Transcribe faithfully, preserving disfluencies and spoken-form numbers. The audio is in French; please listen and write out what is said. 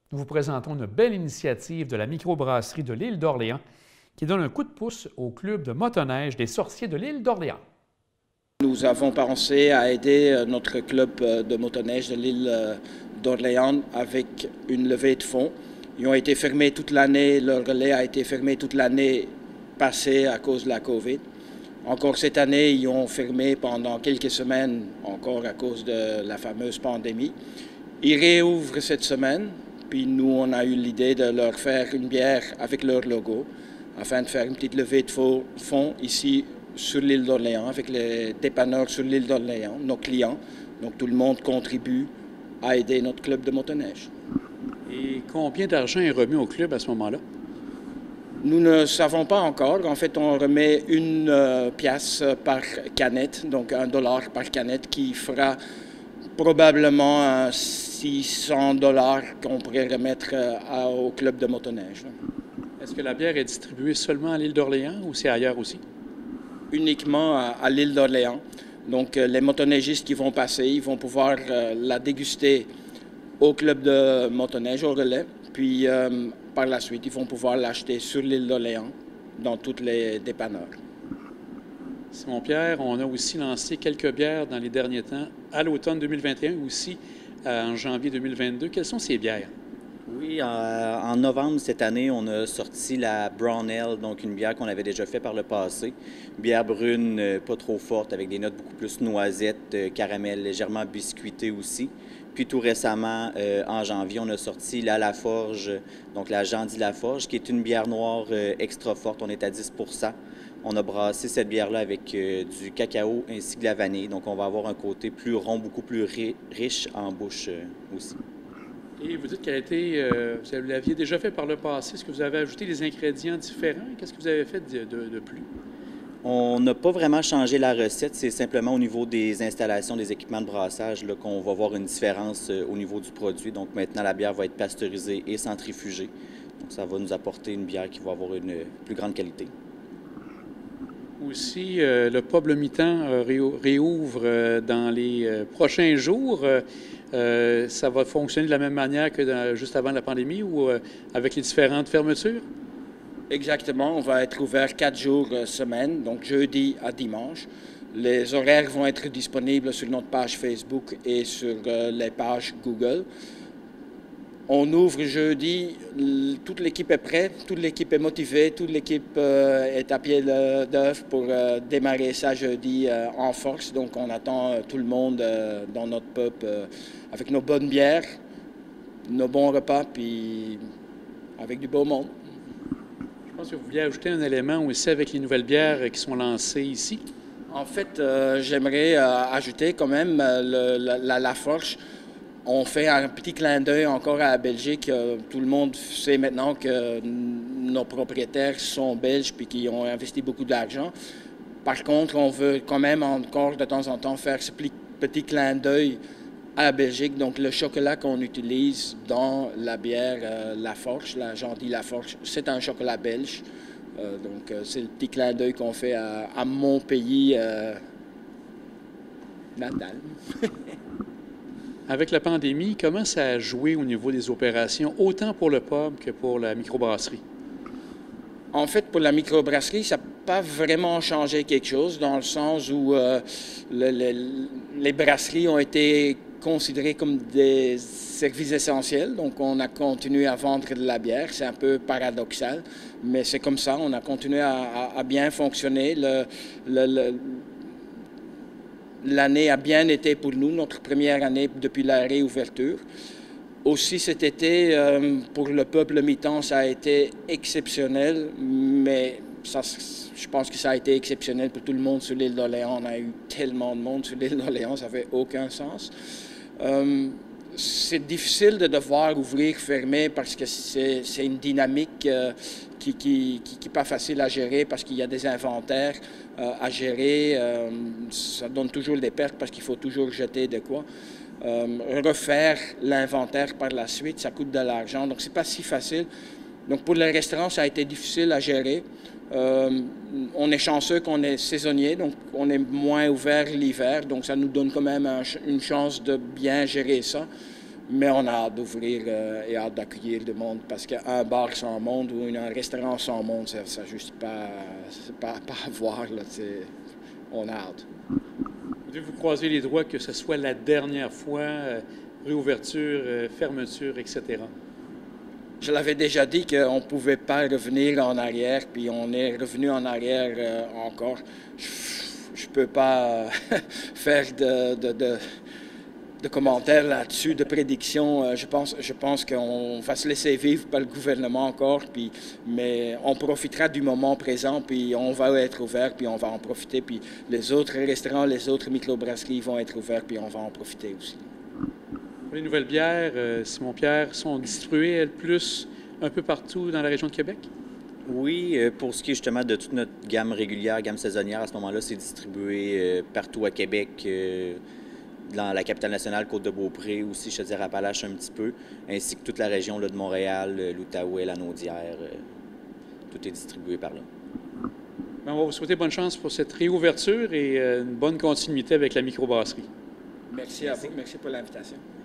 nous vous présentons une belle initiative de la microbrasserie de l'île d'Orléans qui donne un coup de pouce au club de motoneige des Sorciers de l'île d'Orléans. Nous avons pensé à aider notre club de motoneige de l'île d'Orléans avec une levée de fonds. Ils ont été fermés toute l'année, leur relais a été fermé toute l'année passée à cause de la COVID. Encore cette année, ils ont fermé pendant quelques semaines, encore à cause de la fameuse pandémie. Ils réouvrent cette semaine, puis nous, on a eu l'idée de leur faire une bière avec leur logo, afin de faire une petite levée de fonds ici sur l'île d'Orléans, avec les dépanneurs sur l'île d'Orléans, nos clients. Donc tout le monde contribue à aider notre club de motoneige. Et combien d'argent est remis au club à ce moment-là? Nous ne savons pas encore. En fait, on remet une euh, pièce par canette, donc un dollar par canette, qui fera probablement euh, six cents dollars qu'on pourrait remettre euh, à, au club de motoneige. Est-ce que la bière est distribuée seulement à l'île d'Orléans ou c'est ailleurs aussi? Uniquement à, à l'île d'Orléans. Donc, euh, les motoneigistes qui vont passer, ils vont pouvoir euh, la déguster au club de motoneige, au relais. Puis, euh, par la suite, ils vont pouvoir l'acheter sur l'île d'Orléans, dans tous les dépanneurs. Simon-Pierre, on a aussi lancé quelques bières dans les derniers temps, à l'automne deux mille vingt et un, aussi en janvier deux mille vingt-deux. Quelles sont ces bières? Oui, euh, en novembre cette année, on a sorti la Brown Ale, donc une bière qu'on avait déjà fait par le passé. Bière brune, euh, pas trop forte, avec des notes beaucoup plus noisettes, euh, caramel, légèrement biscuité aussi. Puis tout récemment, euh, en janvier, on a sorti la Laforge, donc la Jandy Laforge, qui est une bière noire euh, extra forte. On est à dix pour cent. On a brassé cette bière-là avec euh, du cacao ainsi que de la vanille. Donc on va avoir un côté plus rond, beaucoup plus ri riche en bouche euh, aussi. Et vous dites qu'elle a été, euh, vous l'aviez déjà fait par le passé. Est-ce que vous avez ajouté des ingrédients différents? Qu'est-ce que vous avez fait de, de, de plus? On n'a pas vraiment changé la recette. C'est simplement au niveau des installations, des équipements de brassage qu'on va voir une différence euh, au niveau du produit. Donc maintenant, la bière va être pasteurisée et centrifugée. Donc ça va nous apporter une bière qui va avoir une plus grande qualité. Aussi, euh, le pub Le Mi-temps euh, réouvre euh, dans les euh, prochains jours. Euh, Euh, ça va fonctionner de la même manière que dans, juste avant la pandémie ou euh, avec les différentes fermetures? Exactement. On va être ouvert quatre jours euh, semaine, donc jeudi à dimanche. Les horaires vont être disponibles sur notre page Facebook et sur euh, les pages Google. On ouvre jeudi, toute l'équipe est prête, toute l'équipe est motivée, toute l'équipe euh, est à pied d'œuvre pour euh, démarrer ça jeudi euh, en force. Donc on attend euh, tout le monde euh, dans notre pub euh, avec nos bonnes bières, nos bons repas, puis avec du beau monde. Je pense que vous vouliez ajouter un élément aussi avec les nouvelles bières qui sont lancées ici. En fait, euh, j'aimerais euh, ajouter quand même euh, le, la, la Laforge. On fait un petit clin d'œil encore à la Belgique. Tout le monde sait maintenant que nos propriétaires sont belges puis qu'ils ont investi beaucoup d'argent. Par contre, on veut quand même encore de temps en temps faire ce petit clin d'œil à la Belgique. Donc, le chocolat qu'on utilise dans la bière euh, Laforge, la Jandy Laforge, c'est un chocolat belge. Euh, donc, euh, c'est le petit clin d'œil qu'on fait à, à mon pays euh, natal. Avec la pandémie, comment ça a joué au niveau des opérations, autant pour le pub que pour la microbrasserie? En fait, pour la microbrasserie, ça n'a pas vraiment changé quelque chose, dans le sens où euh, le, le, les brasseries ont été considérées comme des services essentiels. Donc, on a continué à vendre de la bière. C'est un peu paradoxal, mais c'est comme ça. On a continué à, à, à bien fonctionner. Le, le, le, L'année a bien été pour nous, notre première année depuis la réouverture. Aussi cet été, euh, pour le peuple Le Mi-temps, ça a été exceptionnel, mais ça, je pense que ça a été exceptionnel pour tout le monde sur l'île d'Orléans. On a eu tellement de monde sur l'île d'Orléans, ça n'avait aucun sens. Euh, c'est difficile de devoir ouvrir, fermer, parce que c'est une dynamique euh, qui n'est qui, qui, qui pas facile à gérer, parce qu'il y a des inventaires euh, à gérer. Euh, ça donne toujours des pertes, parce qu'il faut toujours jeter de quoi. Euh, refaire l'inventaire par la suite, ça coûte de l'argent, donc c'est pas si facile. Donc pour les restaurants, ça a été difficile à gérer. Euh, on est chanceux qu'on est saisonnier, donc on est moins ouvert l'hiver, donc ça nous donne quand même un, une chance de bien gérer ça. Mais on a hâte d'ouvrir euh, et hâte d'accueillir du monde parce qu'un bar sans monde ou un restaurant sans monde, ça ne juste pas, pas, pas à voir. Là, on a hâte. Vous croisez les doigts que ce soit la dernière fois, euh, réouverture, euh, fermeture, et cetera? Je l'avais déjà dit qu'on ne pouvait pas revenir en arrière, puis on est revenu en arrière euh, encore. Je ne peux pas faire de... de, de de commentaires là-dessus, de prédictions. Je pense, je pense qu'on va se laisser vivre par le gouvernement encore, puis, mais on profitera du moment présent, puis on va être ouvert, puis on va en profiter, puis les autres restaurants, les autres microbrasseries vont être ouverts, puis on va en profiter aussi. Les nouvelles bières, euh, Simon-Pierre, sont distribuées, elles, plus un peu partout dans la région de Québec? Oui, pour ce qui est justement de toute notre gamme régulière, gamme saisonnière, à ce moment-là, c'est distribué partout à Québec, dans la capitale nationale, Côte-de-Beaupré, aussi, je te dirais, Appalaches un petit peu, ainsi que toute la région là, de Montréal, l'Outaouais, la Naudière, euh, tout est distribué par là. Bien, on va vous souhaiter bonne chance pour cette réouverture et euh, une bonne continuité avec la microbrasserie. Merci à vous, merci pour l'invitation.